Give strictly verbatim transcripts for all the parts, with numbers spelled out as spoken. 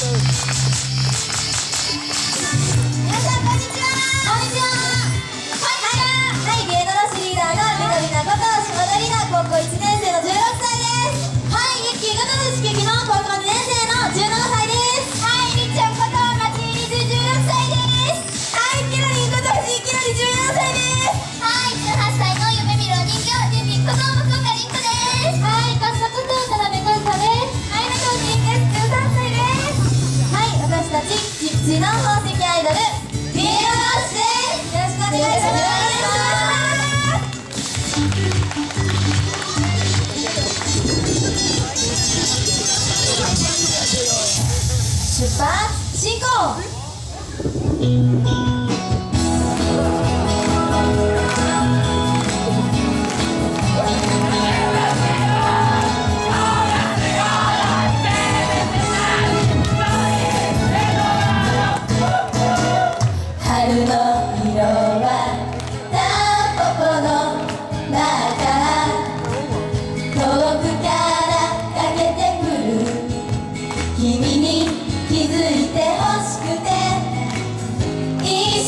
ジノン宝石アイドルピエロマウスです。よろしくお願いします。出発進行。君に気づいてほしくて一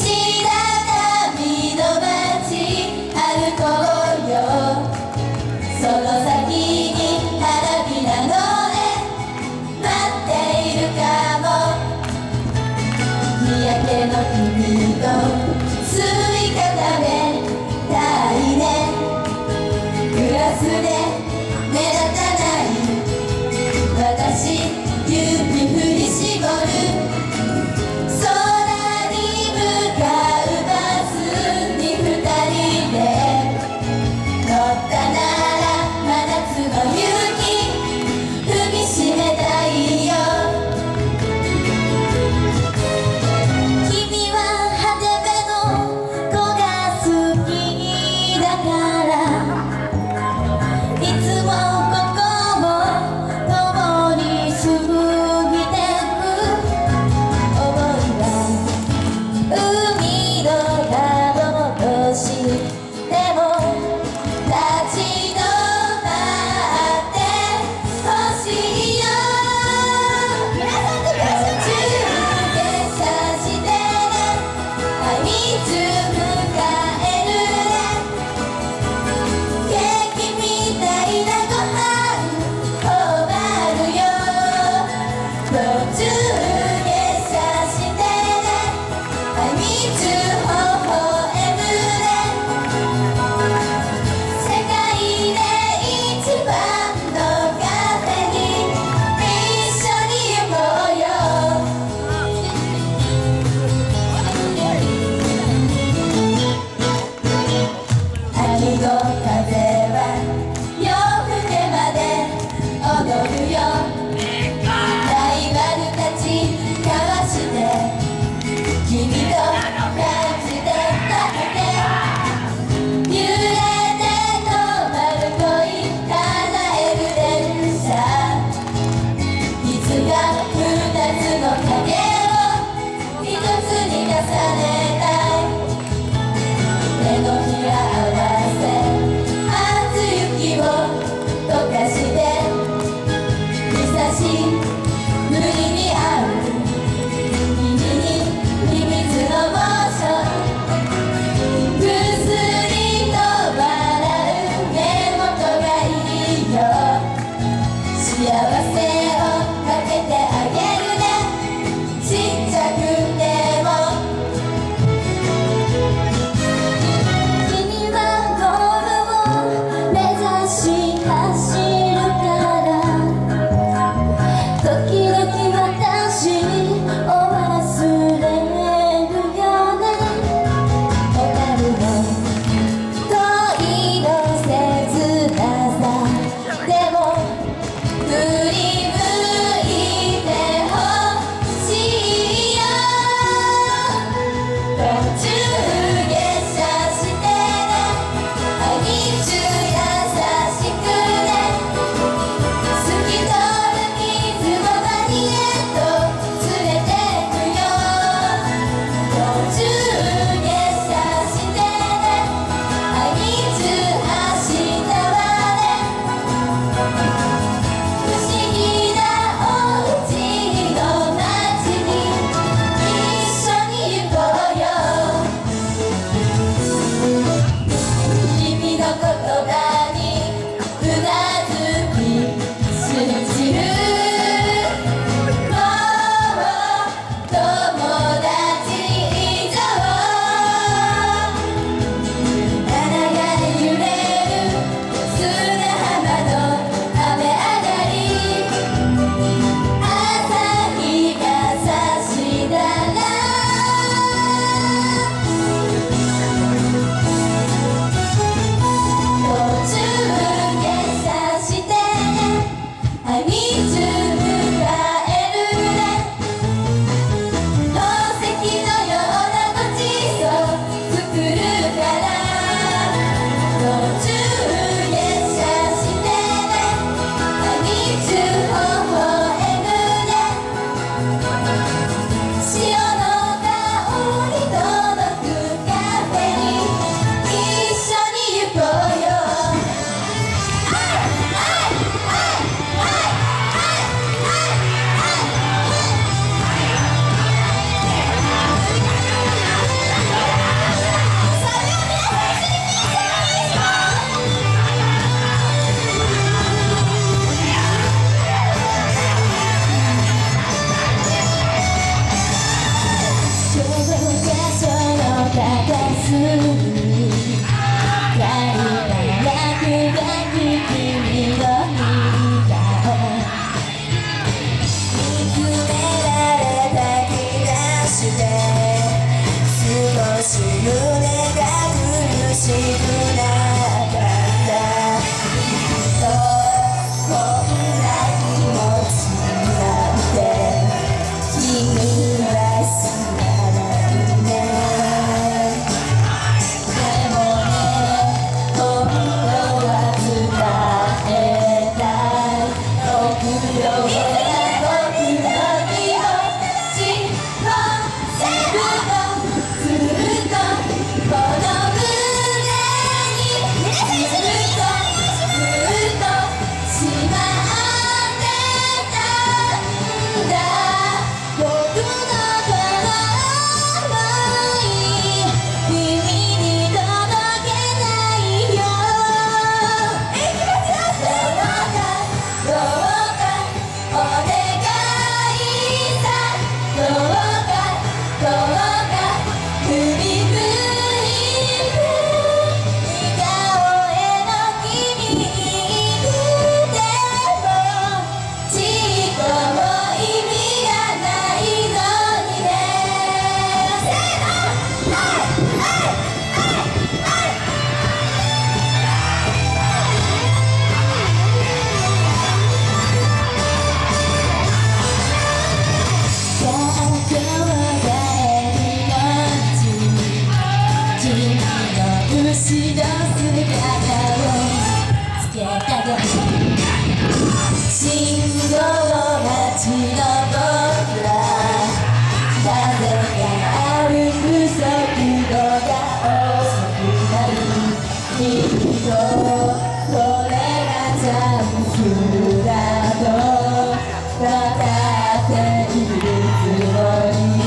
信号待ちの僕は風が歩く速度が遅くなるきっとこれがチャンスだと分かっているつもり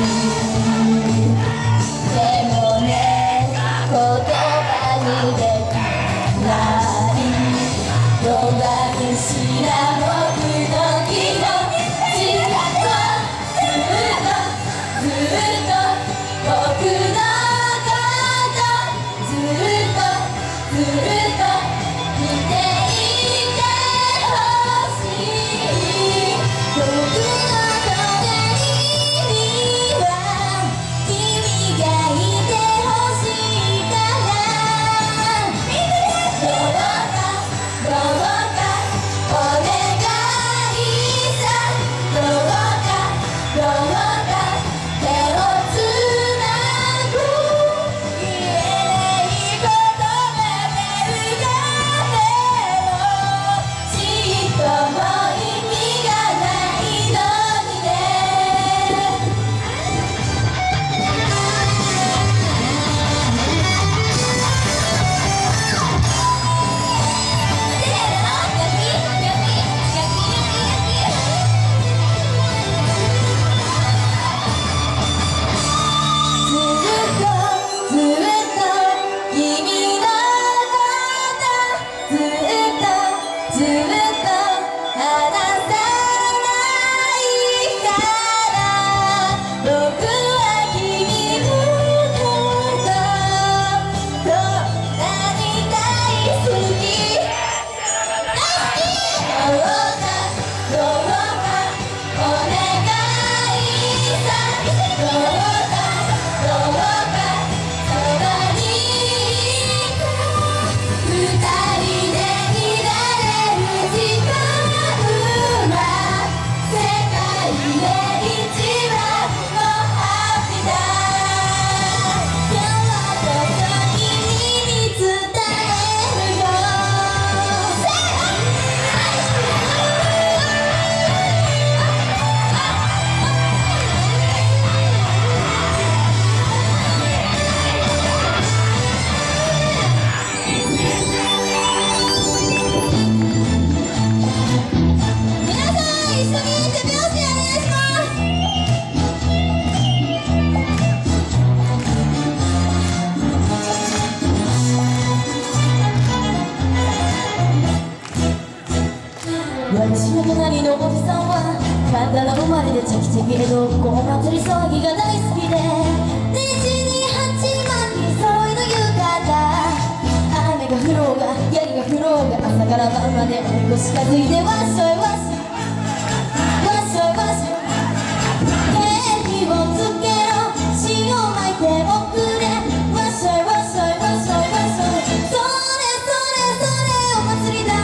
でもね言葉にできないどんだけしな僕の気持ちがずっとずっと僕のことずっとずっと見ていてほしい僕の隣には君がいてほしいからどうかどうかお願いさどうかどうか手をつなぐ言えないことまで浮かんでもちっとも意味がないのにねずっとずっと君のことずっとずっと離さないから僕は君のことどんなに大好きどうかどうかお願いさどうかどうかそばにいて二人でいられる時間は世界で一番のハッピーだ今日こそ君に伝えるよ皆さん一緒に手拍子お願いし私の隣のおじさんは神田の生まれでチャキチャキ江戸っ子お祭り騒ぎが大好きでねじにはちまんに揃いの浴衣雨が降ろうが槍が降ろうが朝から晩までおみこ近づいてわっしょいわっしょいわっしょいわっしょい火をつけろ血をまいておくれわっしょいわっしょいわっしょいわっしょいそれそれそれお祭りだ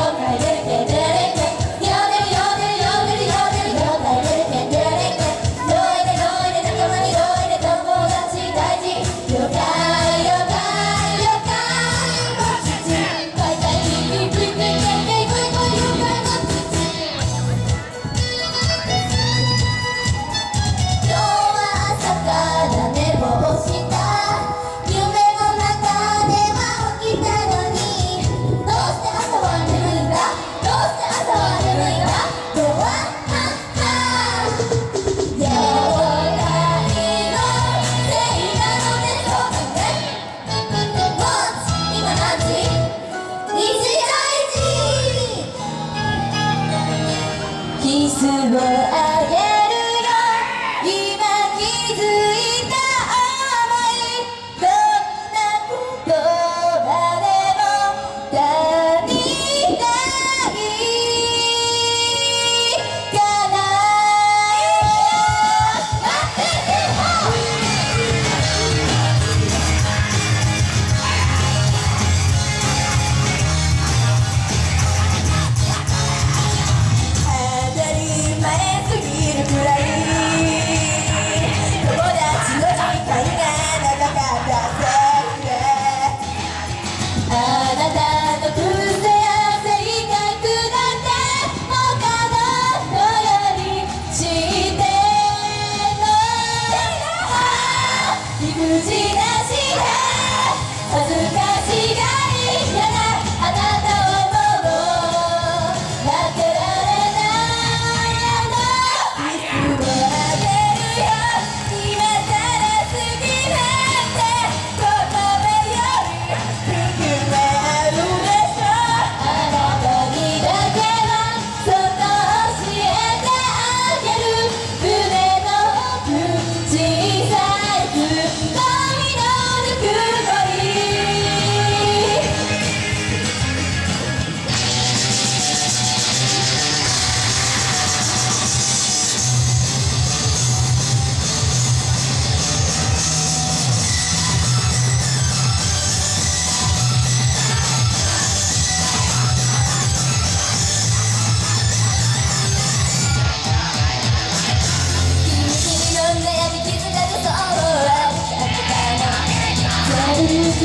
よ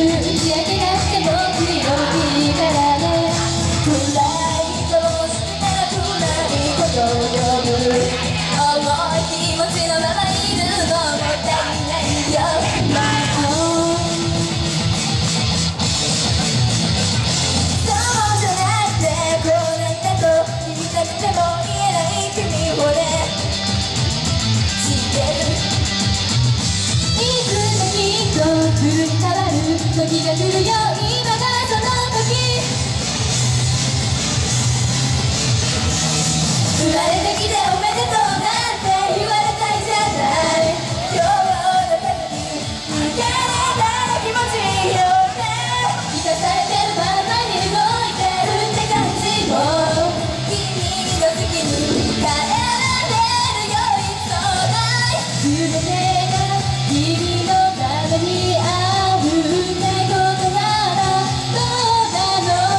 打ち明けなくても強いからね。暗いと少なくないことより重い気持ちのままいるのもったいないよ。そうじゃなくてこうなったと言いたくても言えない君をね知ってる。いつかきっと振り変わる時が来るよ。今がその時。生まれてきておめでとうなんて言われたいじゃない。今日のために受け入れたら気持ちいいよね。生かされてるままに動いてるって感じも君の好きに変えられるよ。いつもない全てが君のためにあるってことならどうなの。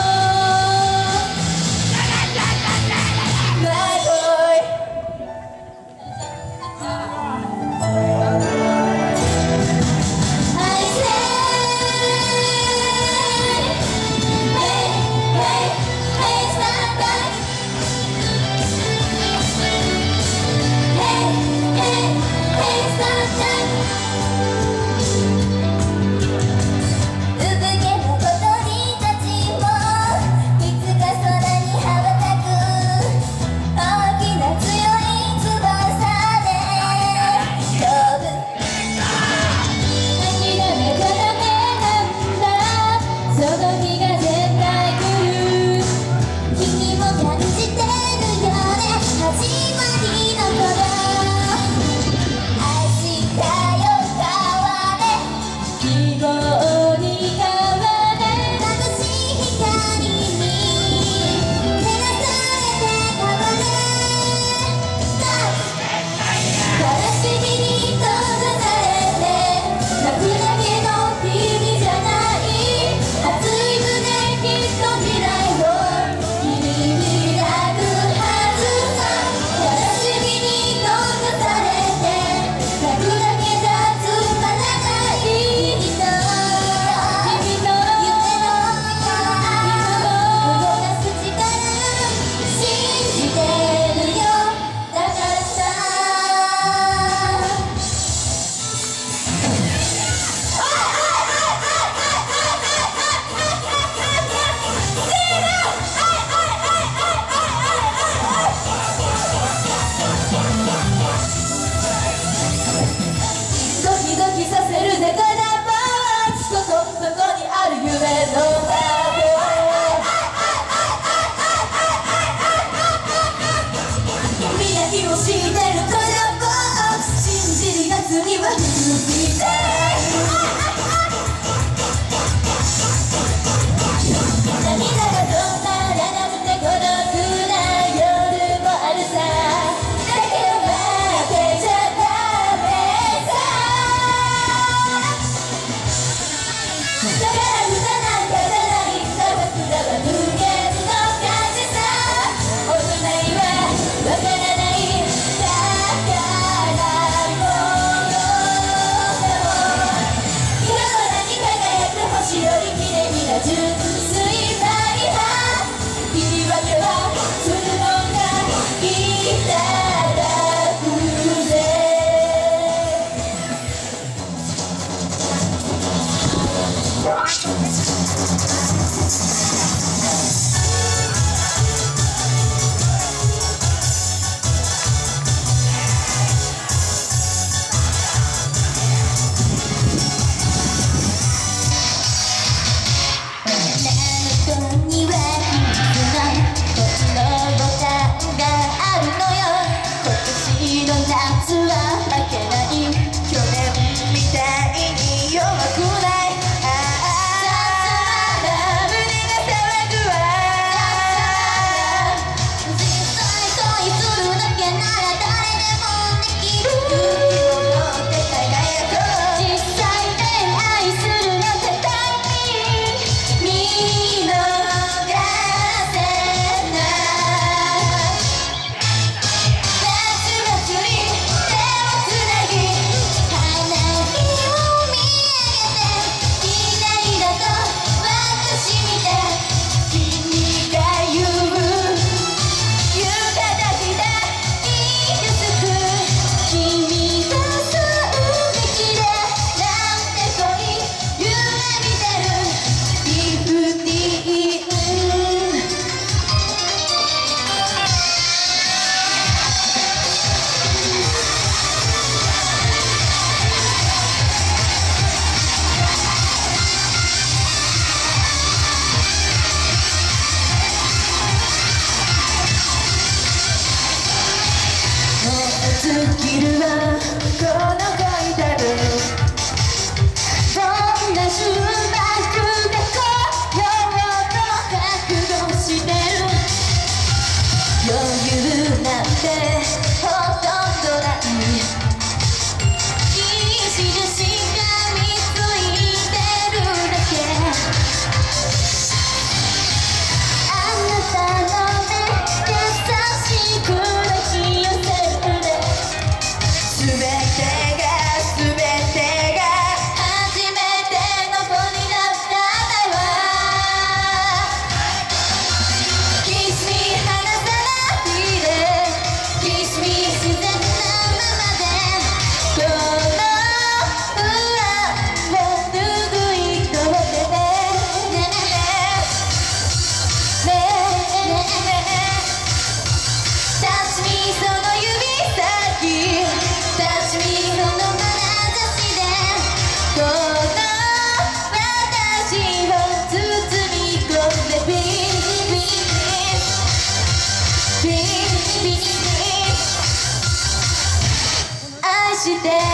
だから歌なんかじゃないしてる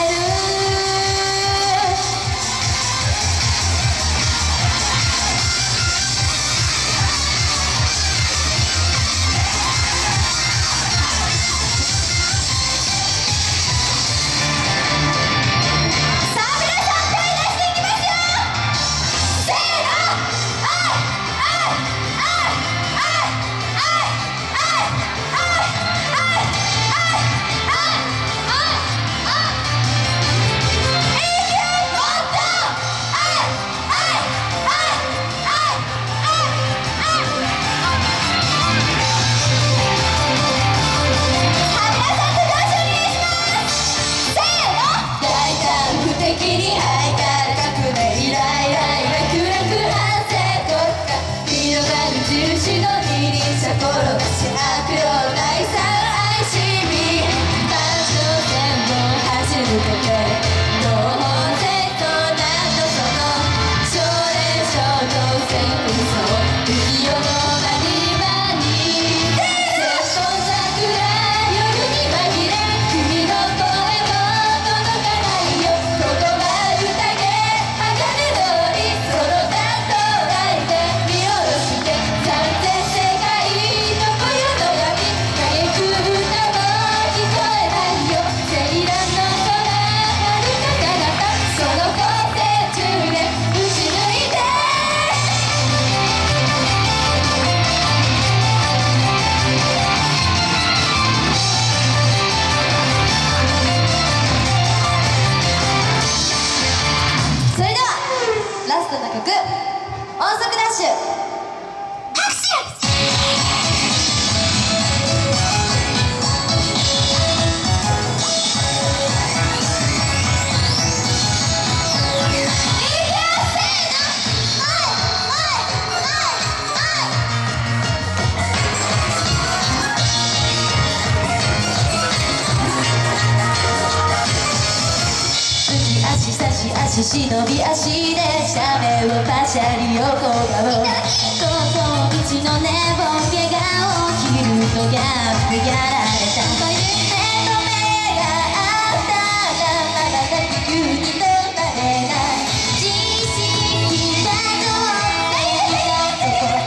足忍び足で斜面をパシャリ横顔とうとう道の寝ぼけ顔切るとギャップやられた目と目が合ったらまばたき急に止まれない自信だと何がそこ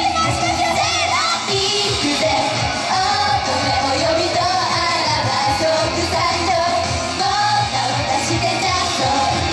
いくぜ乙女を呼びとあらば即才ともったを出してジャスト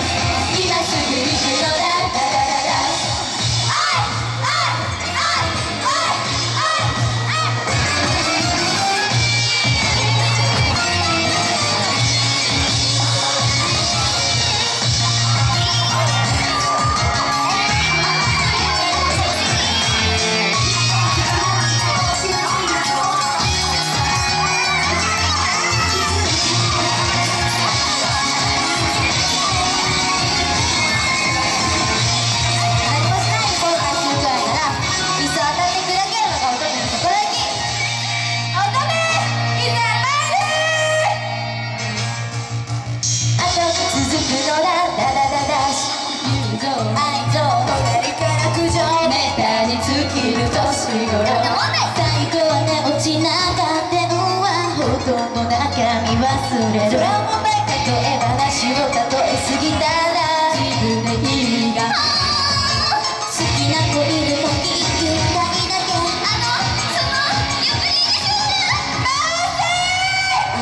最後はね落ちなかった電話ほとんど中身忘れる例え話を例えすぎたら自分で意味が好きな子いるとき一回だけあのそのよくにでしょうかう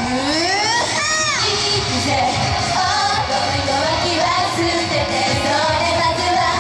ーいくぜ乙女弱気は捨ててそれまずは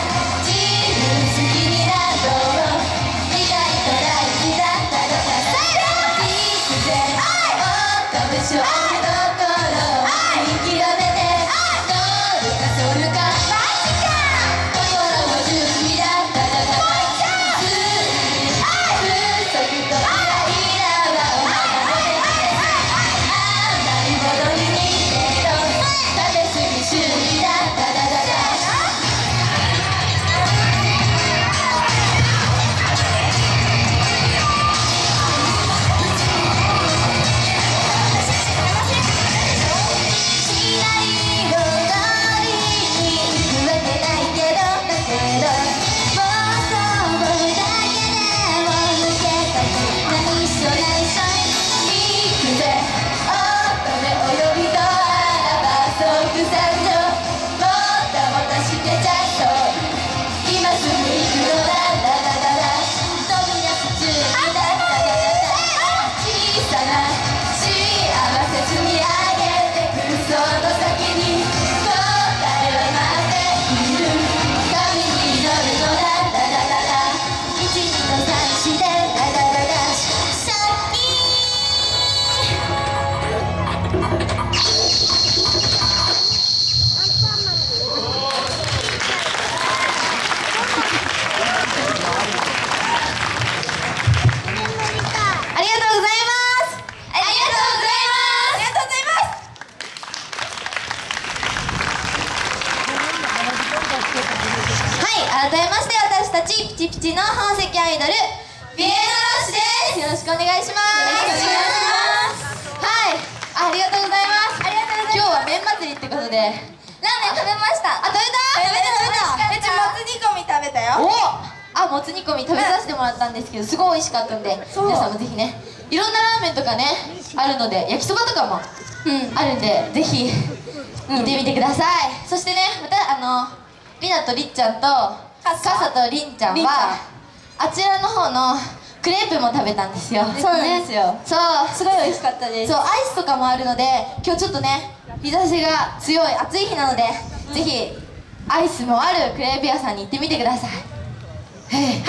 改めまして私たちピチピチの宝石アイドルビエナロシです。よろしくお願いします。よろしくお願いします。はい、ありがとうございます。ありがとうございます。今日は麺祭りってことでラーメン食べました。あ、食べた食べた食べた。 めっちゃもつ煮込み食べたよ。 お、あ、もつ煮込み食べさせてもらったんですけどすごい美味しかったんで、皆さんもぜひね、いろんなラーメンとかねあるので、焼きそばとかもあるんでぜひ見てみてください。そしてね、またあのりなとりっちゃんとかさとりんちゃんはあちらの方のクレープも食べたんですよ。 そうなんですよ。 そう、 すごい美味しかったです。 そう、アイスとかもあるので、今日ちょっとね日差しが強い暑い日なので、ぜひアイスもあるクレープ屋さんに行ってみてください。はいはい、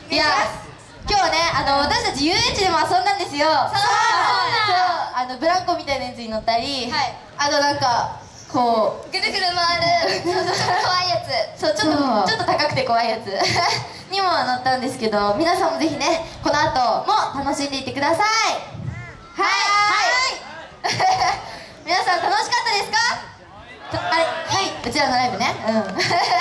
いや今日はね、あの私たち遊園地でも遊んだんですよ。そう、あのブランコみたいなやつに乗ったり、はい、あとなんかこうぐるぐる回る怖いやつ、そう、ちょっとちょっと高くて怖いやつにも乗ったんですけど、皆さんもぜひねこの後も楽しんでいってください。はいはい皆さん楽しかったですか？あれ、はい、うちらのライブね、うんはい、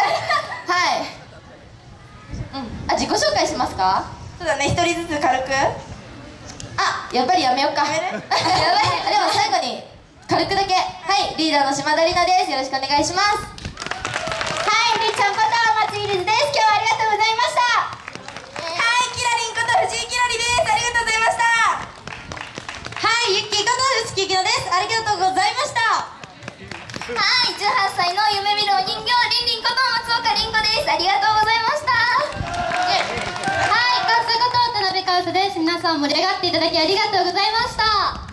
うん、あ、自己紹介しますか？ そうだね、一人ずつ軽く。 あ、やっぱりやめようか。やばい。でも最後に軽くだけ。はい、リーダーの島田里奈です。よろしくお願いします。はい、りっちゃんこと松井りずです。今日はありがとうございました。 はい、キラリンこと藤井きらりです。ありがとうございました。 はい、ゆっきーこと臼木ゆきのです。ありがとうございました。 はい、じゅうはっさいの夢見るお人形りんりんこと松岡りんこです。ありがとうございました。はい、カウスこと渡辺カウスです。皆さん盛り上がっていただきありがとうございました。はい、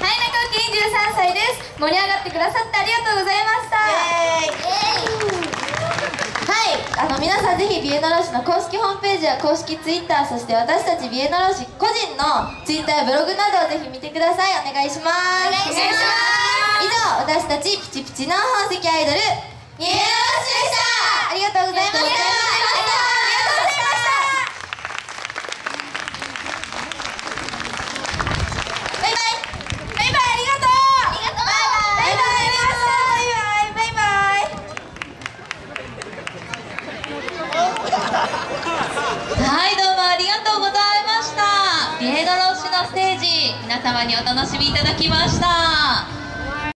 中尾きんじゅうさんさいです。盛り上がってくださってありがとうございました。 イエーイ。 はい、あの皆さんぜひビエナロシの公式ホームページや公式ツイッター、そして私たちビエナロシ個人のツイッターやブログなどをぜひ見てください。お願いします。お願いします。以上、私たちピチピチの宝石アイドルビエナロシでした。ありがとうございました。ありがとうございました。バイバイ。 バイバイ、ありがとう。 ありがとう。 バイバイ、ありがとう。バイバイ、 はい、どうもありがとうございました。ビエナロシのステージ、皆様にお楽しみいただきました。